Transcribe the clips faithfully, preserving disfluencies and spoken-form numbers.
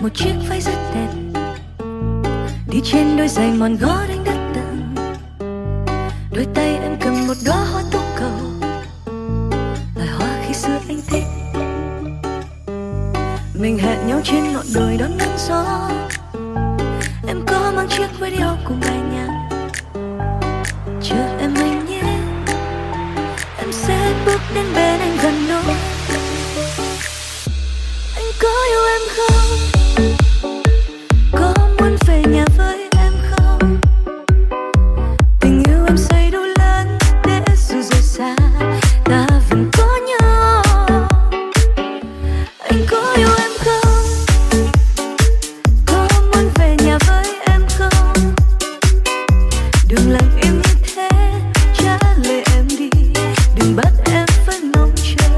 một chiếc váy rất đẹp, đi trên đôi giày mòn gót đánh đất tầng. Đôi tay em cầm một đóa hoa tố cầu, loài hoa khi xưa anh thích. Mình hẹn nhau trên ngọn đồi đón nắng gió. Em có mang chiếc radio cùng bài nhạc, chờ em anh nhé. Em sẽ bước đến bên anh gần nỗi. Anh có yêu em không? Có muốn về nhà với em không? Tình yêu em xây đủ lớn để dù rời xa ta vẫn có nhau. Anh có yêu em không? Có muốn về nhà với em không? Đừng lặng im như thế, trả lời em đi, đừng bắt em phải mong chờ.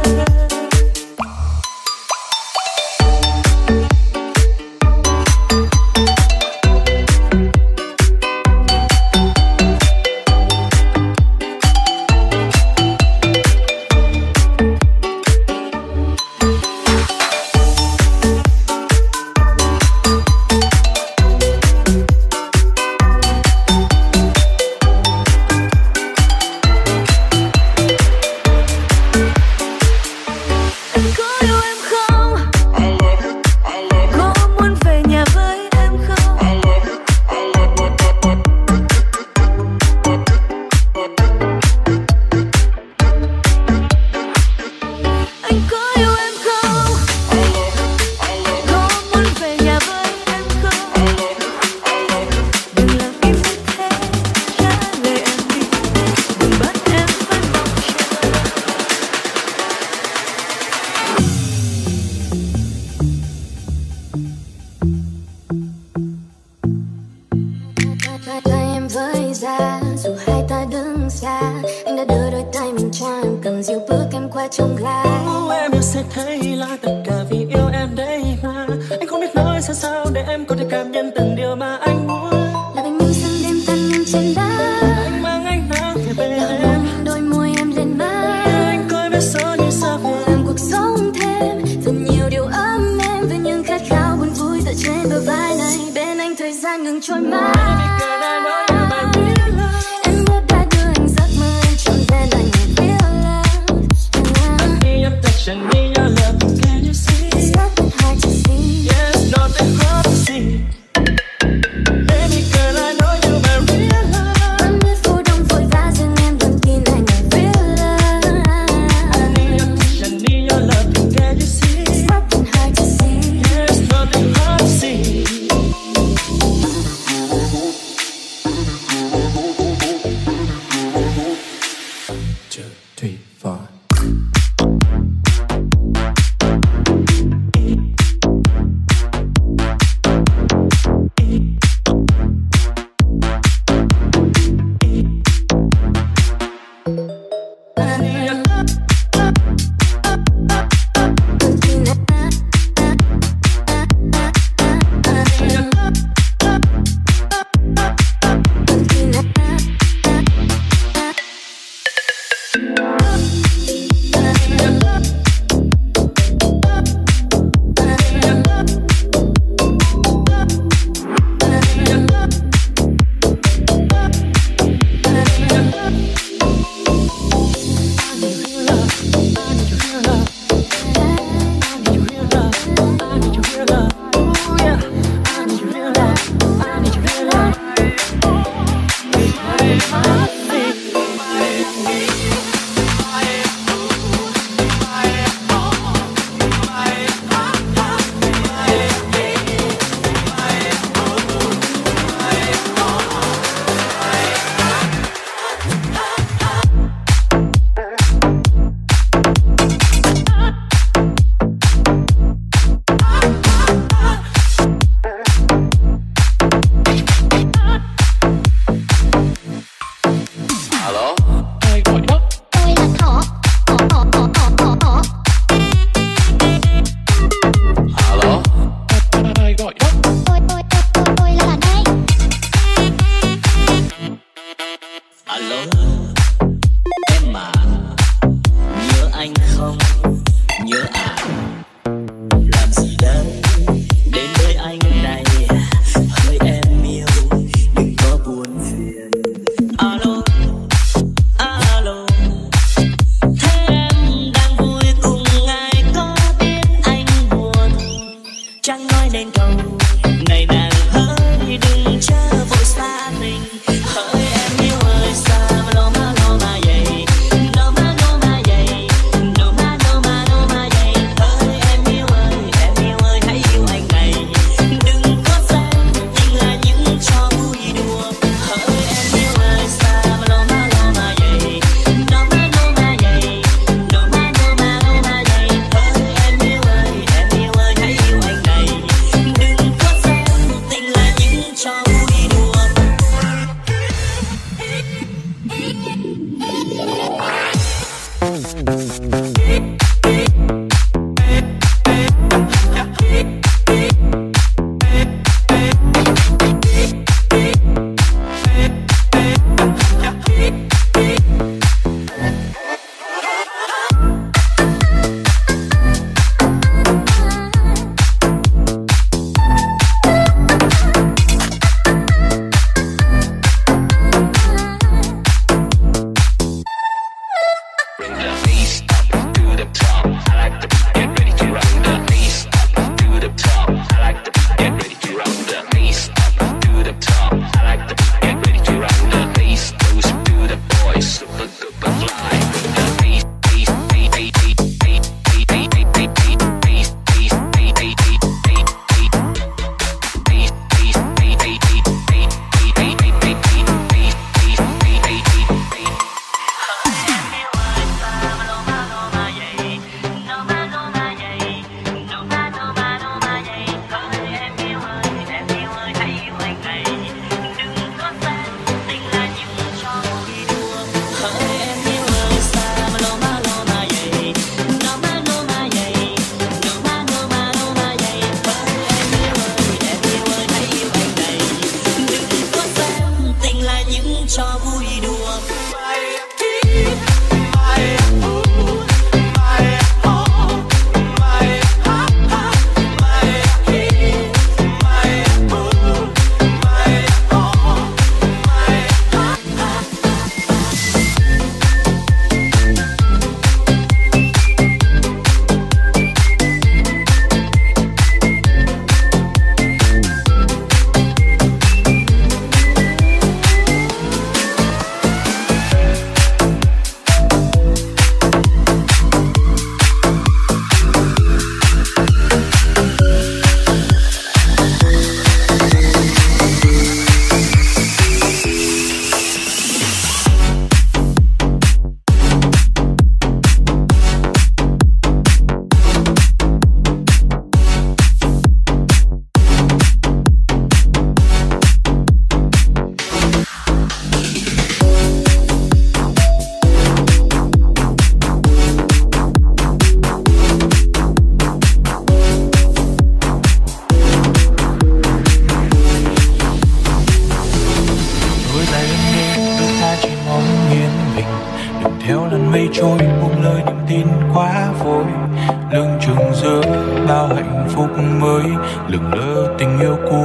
mây trôi buông lời niềm tin quá vội, lưng chừng giữa bao hạnh phúc mới, lừng lơ tình yêu cũ.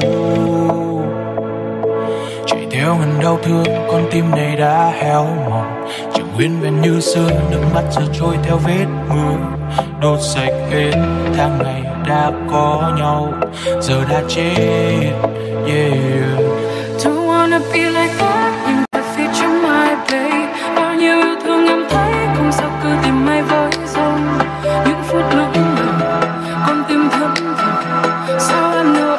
Chạy theo ngần đau thương, con tim này đã héo mòn, chẳng nguyên vẹn như xưa, nước mắt giờ trôi theo vết mưa, đốt sạch hết tháng ngày đã có nhau, giờ đã chết. Yeah. Don't wanna be like that, nhưng the future might play. Bao nhiêu yêu thương em thấy, không sao cứ tìm ai với dòng. Những phút lững lờ, con tim thẫn thờ, sao em nỡ?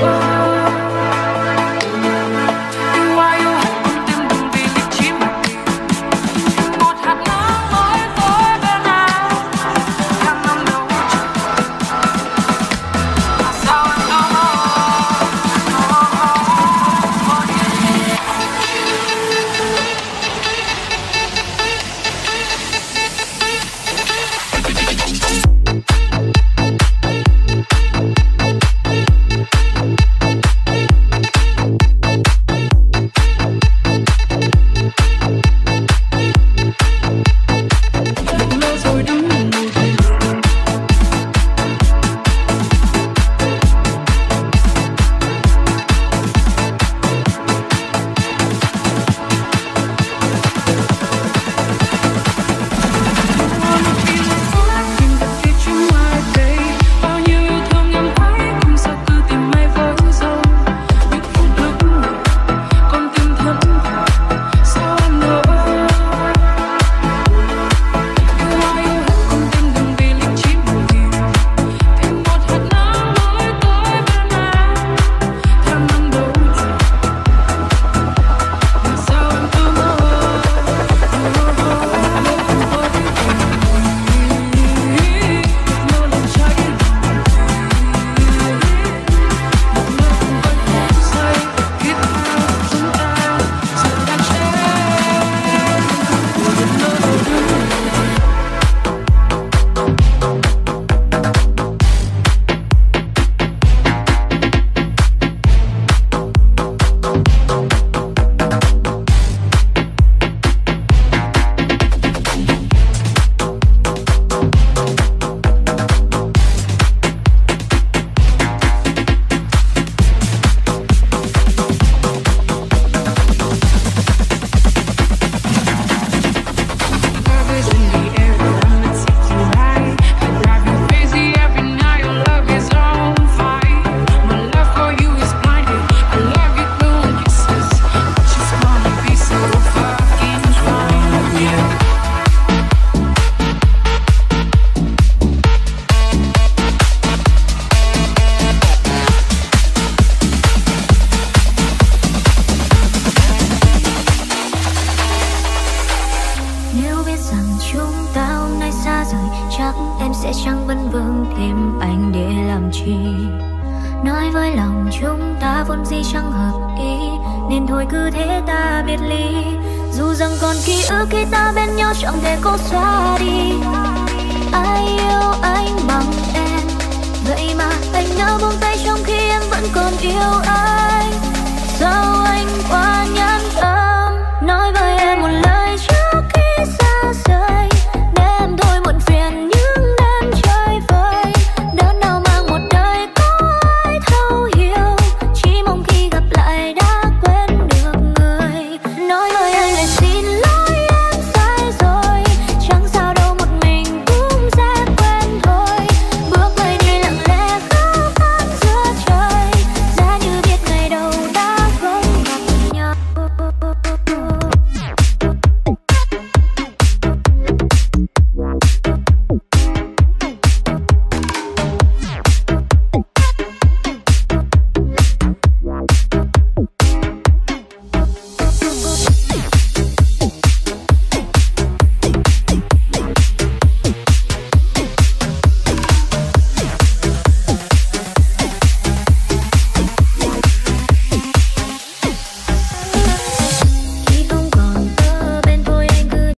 Yêu ai yêu hết con tim đừng vì lý trí mà tìm. Một hạt nắng mới tối bên em, tháng năm đâu chờ. Mà sao em nỡ? chúng ta hôm nay xa rời, chắc em sẽ chẳng vấn vương thêm anh để làm chi. Nói với lòng chúng ta vốn gì chẳng hợp ý, nên thôi cứ thế ta biệt ly. Dù rằng còn ký ức khi ta bên nhau chẳng thể cố xóa đi. Ai yêu anh bằng em, vậy mà anh nỡ buông tay trong khi em vẫn còn yêu anh. Sao anh quá nhẫn tâm?